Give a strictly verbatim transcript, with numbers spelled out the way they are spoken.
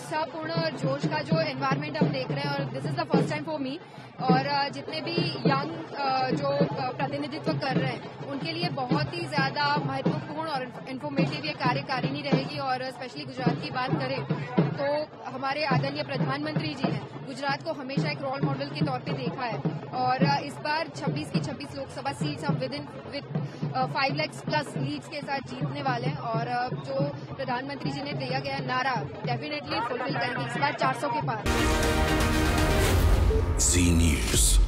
उत्साहपूर्ण और जोश का जो एनवायरनमेंट हम देख रहे हैं, और this is the first time for me, और जितने भी यंग जो प्रतिनिधित्व कर रहे हैं उनके लिए बहुत ही ज्यादा महत्वपूर्ण और इन्फॉर्मेटिव ये कार्यकारिणी रहेगी। और स्पेशली गुजरात की बात करें तो हमारे आदरणीय प्रधानमंत्री जी ने गुजरात को हमेशा एक रोल मॉडल के तौर पे देखा है, और इस बार छब्बीस की छब्बीस लोकसभा सीट्स हम with in with five lakhs plus leads के साथ जीतने वाले हैं। और जो प्रधानमंत्री जी ने दिया गया नारा डेफिनेटली फुलफिल करेंगे, इस बार चार सौ के पार। जी न्यूज़।